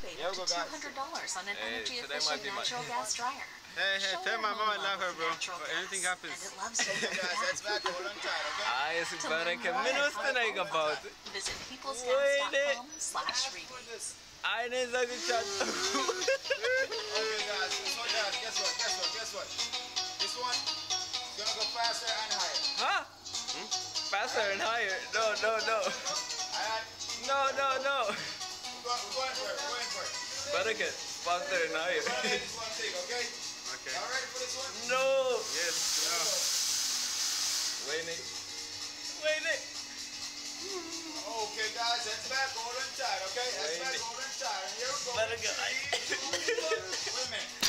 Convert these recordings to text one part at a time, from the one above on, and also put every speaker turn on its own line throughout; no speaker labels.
rebate up to $200 on an energy-efficient natural gas dryer.
Hey, tell my mom I love her, bro. But anything happens.
And it loves you
Guys, that's back. Hold on tight, okay?
Ay, es Bereket about.
Visit peoplesgas.com/rebate.
Ay, no es algo chat.
Okay, guys. Guess what? This one is gonna go faster and higher.
Huh? Faster and higher. No. No.
We're going for it.
Bereket, faster and higher.
This one big, okay?
Okay.
Y'all ready for this one?
No. Yes. No. Wait it.
Okay, guys, that's back. Hold on tight, okay? That's back. Hold on tight. And here we go.
Bereket.
Wait a minute.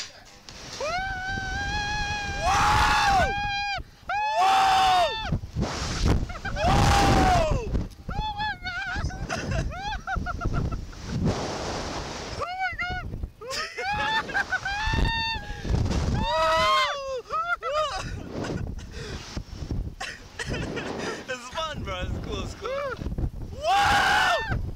It's fun, bro. It's cool. Whoa!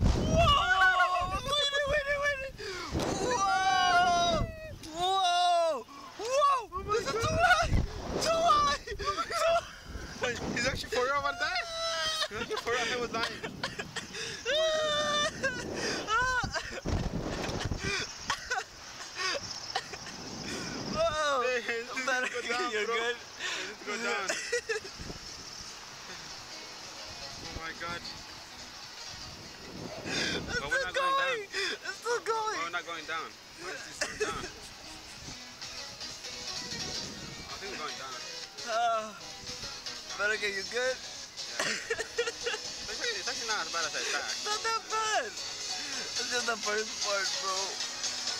Whoa! This is too high! Wait, he's actually for real about that? He's actually for real. I was lying.
Whoa!
You're good?
Let's go down. Oh my god.
It's still going!
We're not going down. Why is this going down? I think we're going down.
Bereket, you good?
Yeah. It's actually not as bad as I thought.
Not that bad! It's just the first part, bro.